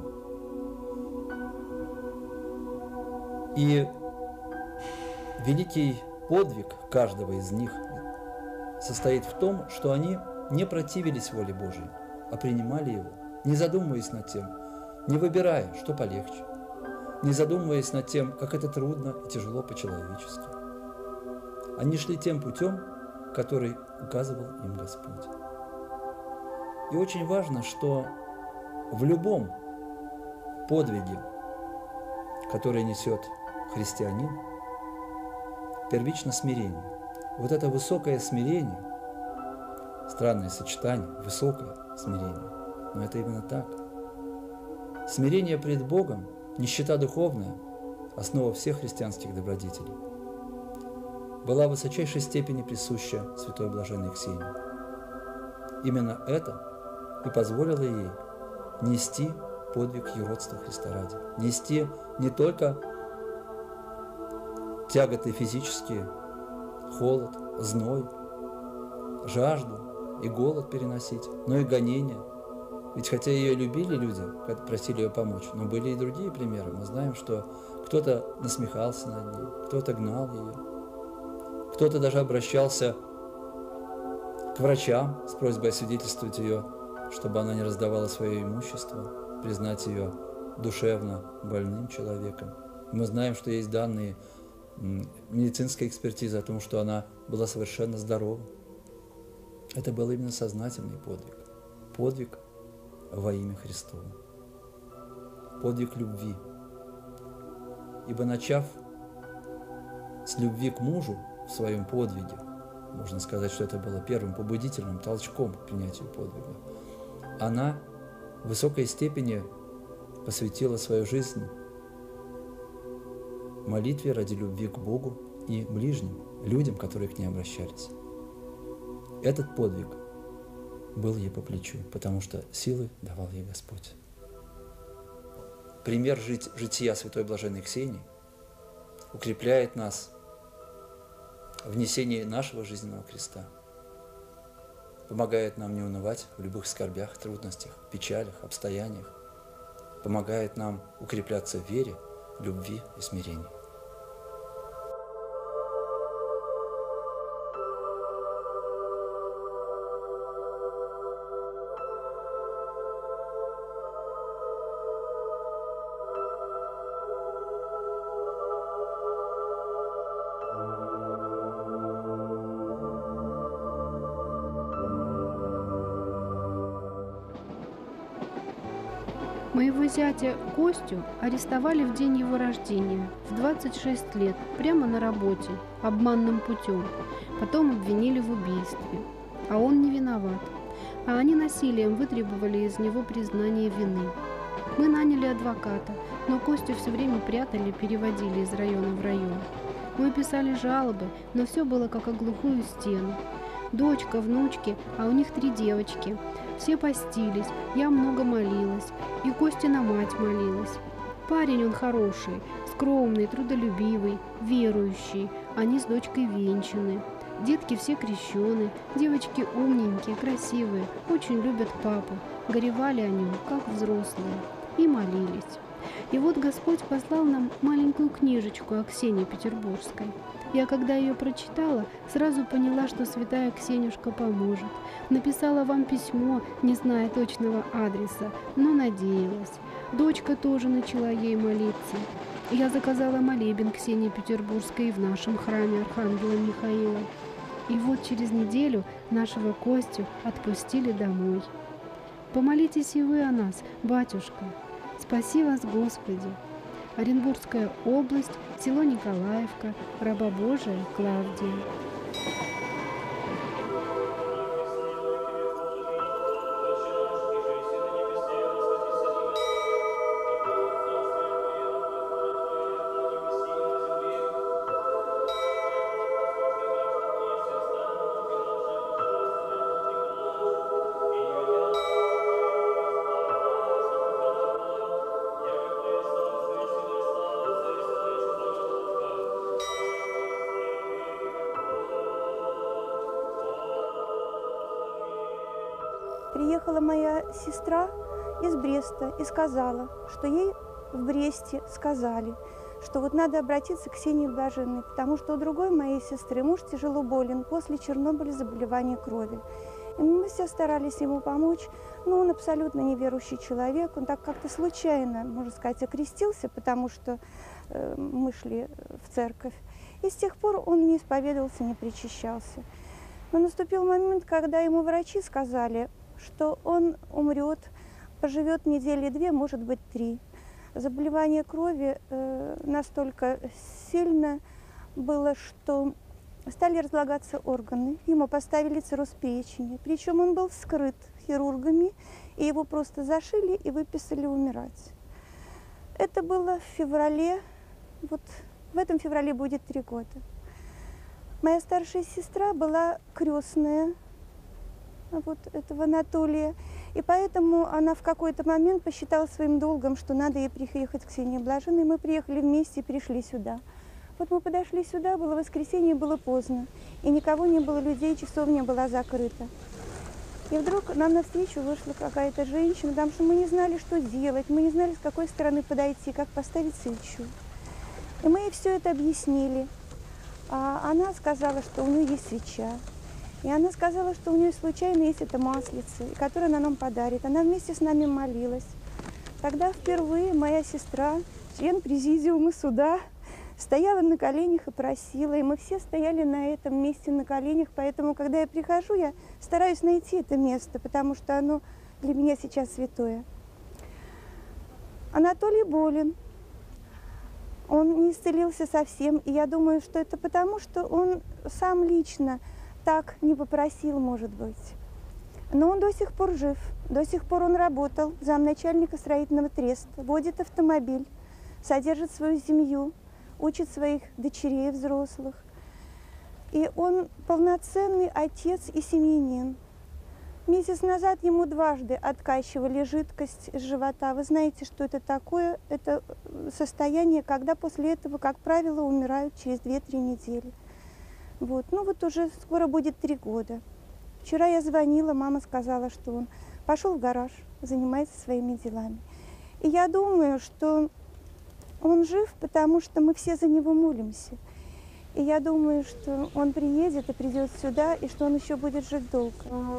И великий подвиг каждого из них состоит в том, что они не противились воле Божией, а принимали его, не задумываясь над тем, не выбирая, что полегче, не задумываясь над тем, как это трудно и тяжело по-человечески. Они шли тем путем, который указывал им Господь. И очень важно, что в любом подвиге, который несет христианин, первично смирение. Вот это высокое смирение, странное сочетание, высокое смирение, но это именно так. Смирение пред Богом, нищета духовная, основа всех христианских добродетелей, была в высочайшей степени присуща святой блаженной Ксении. Именно это и позволило ей нести подвиг юродства Христа ради, нести не только тяготы физические, холод, зной, жажду и голод переносить, но и гонения. Ведь хотя ее любили люди, просили ее помочь, но были и другие примеры. Мы знаем, что кто-то насмехался над ней, кто-то гнал ее, кто-то даже обращался к врачам с просьбой освидетельствовать ее, чтобы она не раздавала свое имущество, признать ее душевно больным человеком. Мы знаем, что есть данные медицинской экспертизы о том, что она была совершенно здорова. Это был именно сознательный подвиг. Подвиг во имя Христово. Подвиг любви. Ибо начав с любви к мужу в своем подвиге, можно сказать, что это было первым побудительным толчком к принятию подвига, она в высокой степени посвятила свою жизнь молитве ради любви к Богу и ближним, людям, которые к ней обращались. Этот подвиг был ей по плечу, потому что силы давал ей Господь. Пример жить, жития святой блаженной Ксении укрепляет нас в несении нашего жизненного креста, помогает нам не унывать в любых скорбях, трудностях, печалях, обстояниях, помогает нам укрепляться в вере, любви и смирении. Моего зятя Костю арестовали в день его рождения, в двадцать шесть лет, прямо на работе, обманным путем. Потом обвинили в убийстве. А он не виноват. А они насилием вытребовали из него признание вины. Мы наняли адвоката, но Костю все время прятали, переводили из района в район. Мы писали жалобы, но все было как о глухую стену. Дочка, внучки, а у них три девочки. Все постились, я много молилась, и Костина мать молилась. Парень он хороший, скромный, трудолюбивый, верующий, они с дочкой венчаны. Детки все крещены, девочки умненькие, красивые, очень любят папу, горевали о нем, как взрослые, и молились. И вот Господь послал нам маленькую книжечку о Ксении Петербургской. Я, когда ее прочитала, сразу поняла, что святая Ксенюшка поможет. Написала вам письмо, не зная точного адреса, но надеялась. Дочка тоже начала ей молиться. Я заказала молебен Ксении Петербургской в нашем храме Архангела Михаила. И вот через неделю нашего Костю отпустили домой. Помолитесь и вы о нас, батюшка. Спаси вас, Господи. Оренбургская область, село Николаевка, раба Божия Клавдия. приехала моя сестра из Бреста и сказала, что ей в Бресте сказали, что вот надо обратиться к Ксении Блаженной, потому что у другой моей сестры муж тяжело болен после Чернобыля заболевания крови. И мы все старались ему помочь, но он абсолютно неверующий человек, он так как-то случайно, можно сказать, окрестился, потому что э, мы шли в церковь. И с тех пор он не исповедовался, не причащался. Но наступил момент, когда ему врачи сказали, что он умрет, поживет недели две, может быть, три. Заболевание крови э, настолько сильно было, что стали разлагаться органы. Ему поставили цирроз печени. Причем он был вскрыт хирургами, и его просто зашили и выписали умирать. Это было в феврале, вот в этом феврале будет три года. Моя старшая сестра была крестная вот этого Анатолия, и поэтому она в какой-то момент посчитала своим долгом, что надо ей приехать к Ксении Блаженной. Мы приехали вместе и пришли сюда. Вот мы подошли сюда, было воскресенье, было поздно, и никого не было людей, часовня была закрыта. И вдруг нам навстречу вышла какая-то женщина, потому что мы не знали, что делать, мы не знали, с какой стороны подойти, как поставить свечу. И мы ей все это объяснили. А она сказала, что у нее есть свеча. И она сказала, что у нее случайно есть эта маслица, которую она нам подарит. Она вместе с нами молилась. Тогда впервые моя сестра, член президиума суда, стояла на коленях и просила. И мы все стояли на этом месте на коленях. Поэтому, когда я прихожу, я стараюсь найти это место, потому что оно для меня сейчас святое. Анатолий болен. Он не исцелился совсем. И я думаю, что это потому, что он сам лично так не попросил, может быть. Но он до сих пор жив. До сих пор он работал замначальника строительного треста, водит автомобиль, содержит свою семью, учит своих дочерей взрослых. И он полноценный отец и семьянин. Месяц назад ему дважды откачивали жидкость из живота. Вы знаете, что это такое? Это состояние, когда после этого, как правило, умирают через две-три недели. Вот. Ну вот уже скоро будет три года. Вчера я звонила, мама сказала, что он пошел в гараж, занимается своими делами. И я думаю, что он жив, потому что мы все за него молимся. И я думаю, что он приедет и придет сюда, и что он еще будет жить долго.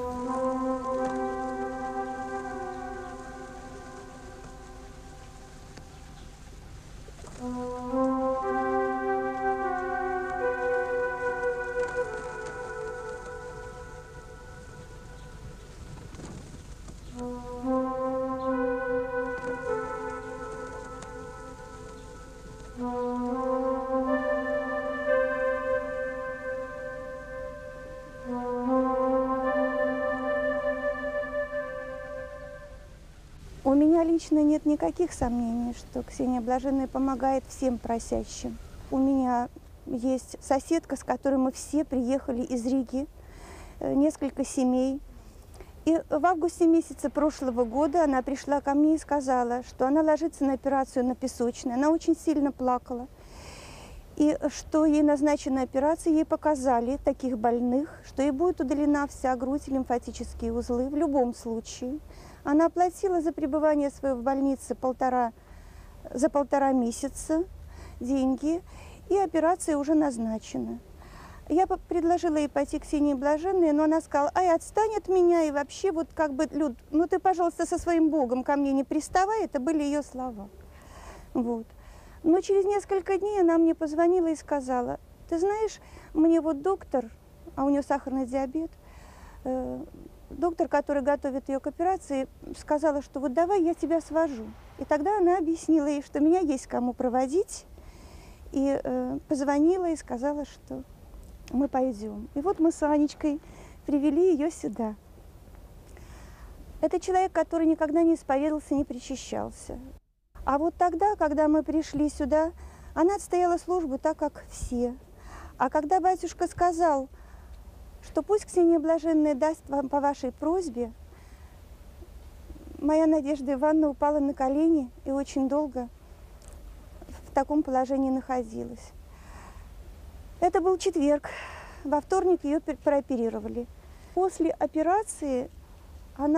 У меня лично нет никаких сомнений, что Ксения Блаженная помогает всем просящим. У меня есть соседка, с которой мы все приехали из Риги, несколько семей. И в августе месяце прошлого года она пришла ко мне и сказала, что она ложится на операцию на Песочной. Она очень сильно плакала. И что ей назначена операция, ей показали таких больных, что ей будет удалена вся грудь и лимфатические узлы в любом случае. Она оплатила за пребывание свое в больнице полтора, за полтора месяца деньги, и операция уже назначена. Я предложила ей пойти к Ксении Блаженной, но она сказала: ай, отстань от меня, и вообще, вот как бы, Люд, ну ты, пожалуйста, со своим Богом ко мне не приставай, это были ее слова. Вот. Но через несколько дней она мне позвонила и сказала: ты знаешь, мне вот доктор, а у нее сахарный диабет, э, доктор, который готовит ее к операции, сказала, что вот давай я тебя свожу. И тогда она объяснила ей, что меня есть кому проводить, и э, позвонила и сказала, что мы пойдем. И вот мы с Анечкой привели ее сюда. Это человек, который никогда не исповедовался, не причащался. А вот тогда, когда мы пришли сюда, она отстояла службу так, как все. А когда батюшка сказал, что пусть Ксения Блаженная даст вам по вашей просьбе, моя Надежда Ивановна упала на колени и очень долго в таком положении находилась. Это был четверг. Во вторник ее прооперировали. После операции она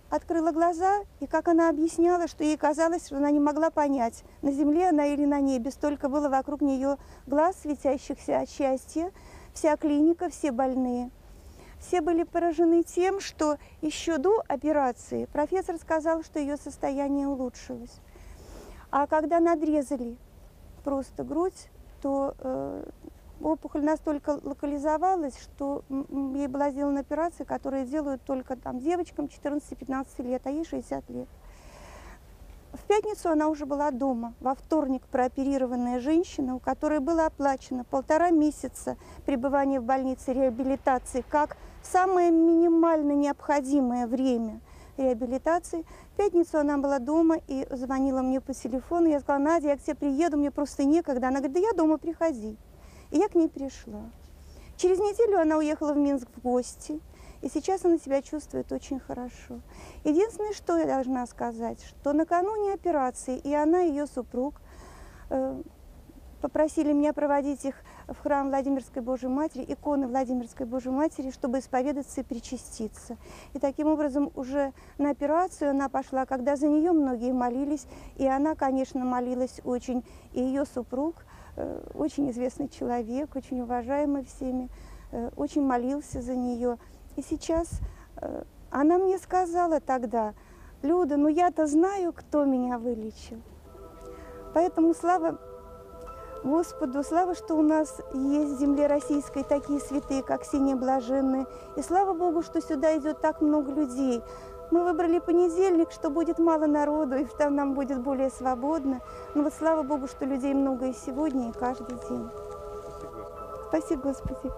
открыла глаза, и как она объясняла, что ей казалось, что она не могла понять, на земле она или на небе. Столько было вокруг нее глаз, светящихся от счастья, вся клиника, все больные. Все были поражены тем, что еще до операции профессор сказал, что ее состояние улучшилось. А когда надрезали просто грудь, то э, опухоль настолько локализовалась, что ей была сделана операция, которую делают только там девочкам четырнадцати-пятнадцати лет, а ей шестьдесят лет. В пятницу она уже была дома. Во вторник прооперированная женщина, у которой было оплачено полтора месяца пребывания в больнице реабилитации, как самое минимально необходимое время реабилитации. В пятницу она была дома и звонила мне по телефону. Я сказала: Надя, я к тебе приеду, мне просто некогда. Она говорит: да я дома, приходи. И я к ней пришла. Через неделю она уехала в Минск в гости. И сейчас она себя чувствует очень хорошо. Единственное, что я должна сказать, что накануне операции и она, и ее супруг э, попросили меня проводить их в храм Владимирской Божьей Матери, иконы Владимирской Божьей Матери, чтобы исповедаться и причаститься. И таким образом уже на операцию она пошла, когда за нее многие молились, и она, конечно, молилась очень, и ее супруг, э, очень известный человек, очень уважаемый всеми, э, очень молился за нее. И сейчас э, она мне сказала тогда: Люда, ну я-то знаю, кто меня вылечил. Поэтому слава Господу, слава, что у нас есть в земле российской такие святые, как Ксения Блаженная. И слава Богу, что сюда идет так много людей. Мы выбрали понедельник, что будет мало народу, и там нам будет более свободно. Но вот слава Богу, что людей много и сегодня, и каждый день. Спасибо, Господи.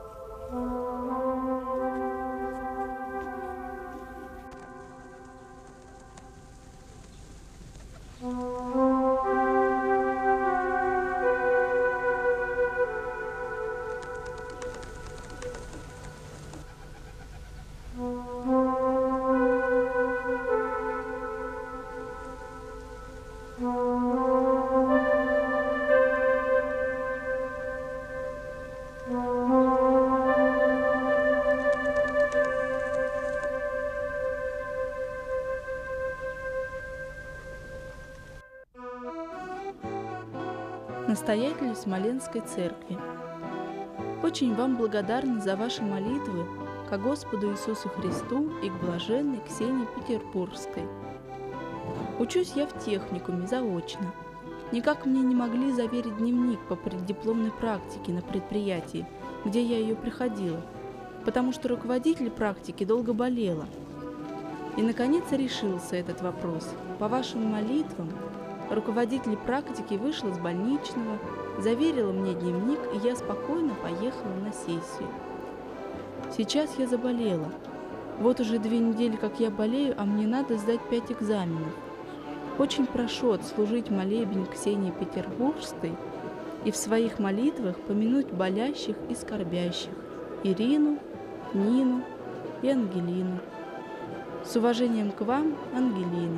Настоятелю Смоленской церкви. Очень вам благодарны за ваши молитвы ко Господу Иисусу Христу и к блаженной Ксении Петербургской. Учусь я в техникуме заочно. Никак мне не могли заверить дневник по преддипломной практике на предприятии, где я ее приходила, потому что руководитель практики долго болела. И, наконец, решился этот вопрос. По вашим молитвам руководитель практики вышла с больничного, заверила мне дневник, и я спокойно поехала на сессию. Сейчас я заболела. Вот уже две недели, как я болею, а мне надо сдать пять экзаменов. Очень прошу отслужить молебен Ксении Петербургской и в своих молитвах помянуть болящих и скорбящих Ирину, Нину и Ангелину. С уважением к вам, Ангелина.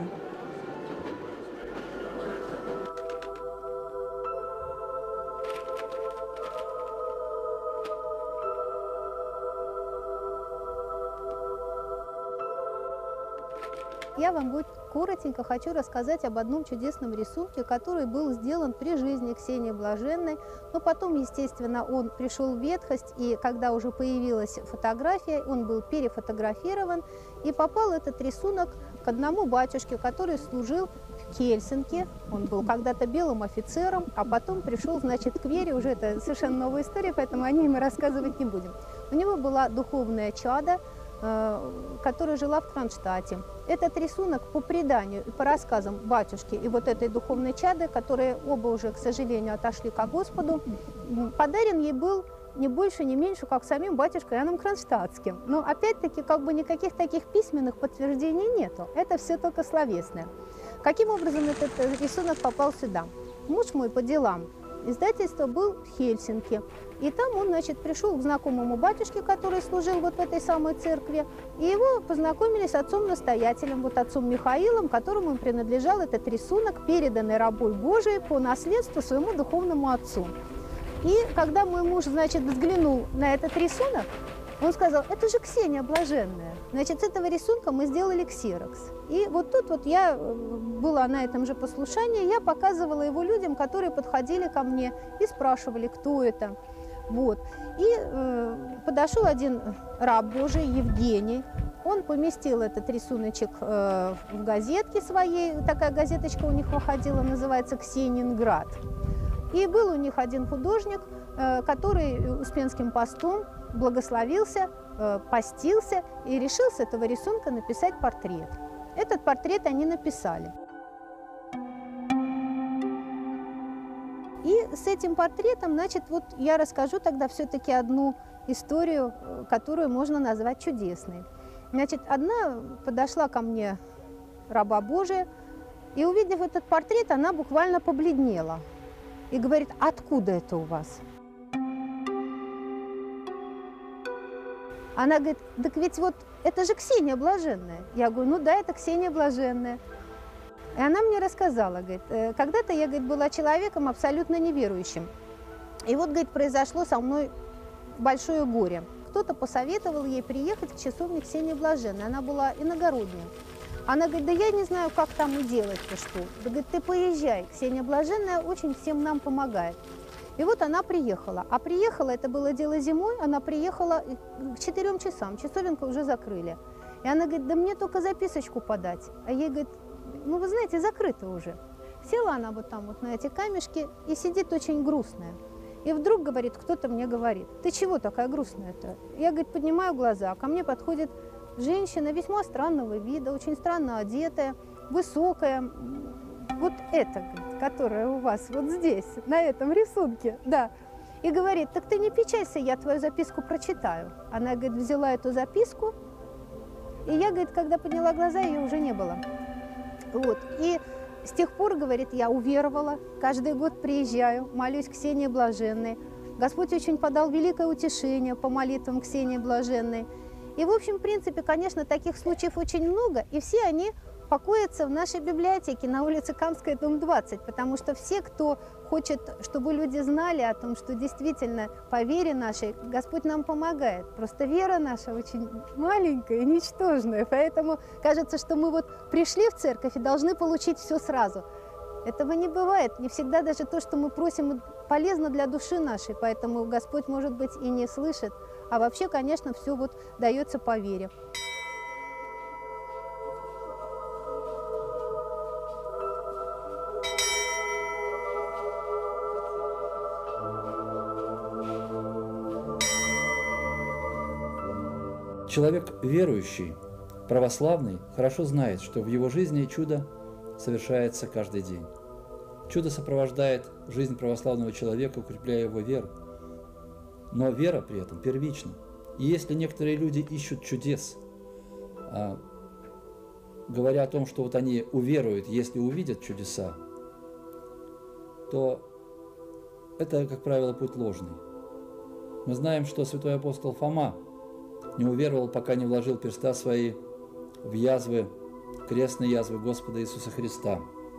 Я вам вот коротенько хочу рассказать об одном чудесном рисунке, который был сделан при жизни Ксении Блаженной. Но потом, естественно, он пришел в ветхость, и когда уже появилась фотография, он был перефотографирован, и попал этот рисунок к одному батюшке, который служил в Хельсинки. Он был когда-то белым офицером, а потом пришел, значит, к вере. Уже это совершенно новая история, поэтому о ней мы рассказывать не будем. У него была духовная чада, которая жила в Кронштадте. Этот рисунок по преданию и по рассказам батюшки и вот этой духовной чады, которые оба уже, к сожалению, отошли ко Господу, подарен ей был не больше, не меньше, как самим батюшкой Иоанном Кронштадтским. Но опять-таки как бы никаких таких письменных подтверждений нету. Это все только словесное. Каким образом этот рисунок попал сюда? Муж мой по делам издательства был в Хельсинки. И там он, значит, пришел к знакомому батюшке, который служил вот в этой самой церкви, и его познакомили с отцом-настоятелем, вот отцом Михаилом, которому он принадлежал этот рисунок, переданный рабой Божией по наследству своему духовному отцу. И когда мой муж, значит, взглянул на этот рисунок, Он сказал, это же Ксения Блаженная. Значит, с этого рисунка мы сделали ксерокс. И вот тут вот я была на этом же послушании, я показывала его людям, которые подходили ко мне и спрашивали, кто это. Вот. И э, подошел один раб Божий, Евгений. Он поместил этот рисуночек э, в газетке своей, такая газеточка у них выходила, называется «Ксенинград». И был у них один художник, э, который Успенским постом благословился, э, постился и решил с этого рисунка написать портрет. Этот портрет они написали. И с этим портретом, значит, вот я расскажу тогда все-таки одну историю, которую можно назвать чудесной. Значит, одна подошла ко мне раба Божия, и, увидев этот портрет, она буквально побледнела и говорит, откуда это у вас? Она говорит, так ведь вот это же Ксения Блаженная. Я говорю, ну да, это Ксения Блаженная. И она мне рассказала, говорит, когда-то я, говорит, была человеком абсолютно неверующим. И вот, говорит, произошло со мной большое горе. Кто-то посоветовал ей приехать к часовне Ксении Блаженной. Она была иногородняя. Она говорит, да я не знаю, как там и делать-то что. Да, говорит, ты поезжай, Ксения Блаженная очень всем нам помогает. И вот она приехала. А приехала, это было дело зимой, она приехала к четырем часам, часовенку уже закрыли. И она говорит, да мне только записочку подать. А ей говорит, ну вы знаете, закрыто уже. Села она вот там вот на эти камешки и сидит очень грустная. И вдруг, говорит, кто-то мне говорит, ты чего такая грустная-то? Я, говорит, поднимаю глаза, а ко мне подходит женщина весьма странного вида, очень странно одетая, высокая. Вот эта, говорит, которая у вас вот здесь, на этом рисунке, да. И говорит, так ты не печалься, я твою записку прочитаю. Она, говорит, взяла эту записку, и я, говорит, когда подняла глаза, ее уже не было. Вот, и с тех пор, говорит, я уверовала, каждый год приезжаю, молюсь Ксении Блаженной. Господь очень подал великое утешение по молитвам Ксении Блаженной. И, в общем, в принципе, конечно, таких случаев очень много, и все они покоятся в нашей библиотеке на улице Камская, дом двадцать, потому что все, кто хочет, чтобы люди знали о том, что действительно по вере нашей Господь нам помогает. Просто вера наша очень маленькая и ничтожная, поэтому кажется, что мы вот пришли в церковь и должны получить все сразу. Этого не бывает. Не всегда даже то, что мы просим, полезно для души нашей, поэтому Господь, может быть, и не слышит. А вообще, конечно, все вот дается по вере. Человек верующий, православный, хорошо знает, что в его жизни чудо совершается каждый день. Чудо сопровождает жизнь православного человека, укрепляя его веру. Но вера при этом первична. И если некоторые люди ищут чудес, а, говоря о том, что вот они уверуют, если увидят чудеса, то это, как правило, путь ложный. Мы знаем, что святой апостол Фома не уверовал, пока не вложил перста свои в язвы, крестные язвы Господа Иисуса Христа.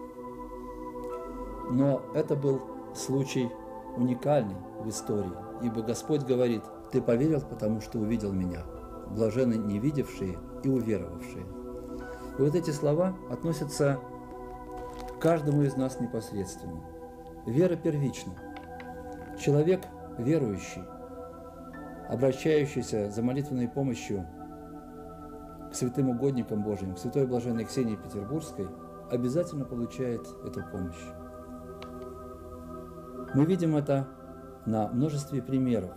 Но это был случай уникальный в истории, ибо Господь говорит, ты поверил, потому что увидел меня, блаженны не видевшие и уверовавшие. И вот эти слова относятся к каждому из нас непосредственно. Вера первична. Человек верующий, обращающийся за молитвенной помощью к святым угодникам Божьим, к святой блаженной Ксении Петербургской, обязательно получает эту помощь. Мы видим это на множестве примеров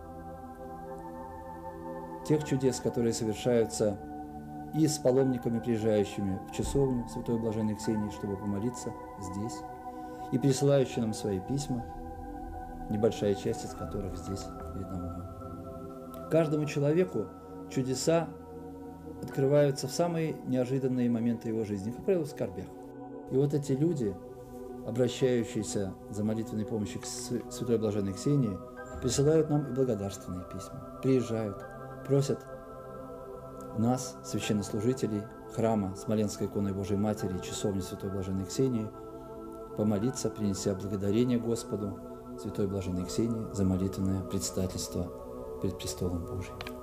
тех чудес, которые совершаются и с паломниками, приезжающими в часовню святой блаженной Ксении, чтобы помолиться здесь, и присылающими нам свои письма, небольшая часть из которых здесь видна. Каждому человеку чудеса открываются в самые неожиданные моменты его жизни, как правило, в скорбях. И вот эти люди, обращающиеся за молитвенной помощью к святой блаженной Ксении, присылают нам и благодарственные письма, приезжают, просят нас, священнослужителей храма Смоленской иконы Божией Матери и часовни святой блаженной Ксении, помолиться, принеся благодарение Господу святой блаженной Ксении за молитвенное предстательство пред престолом Божиим.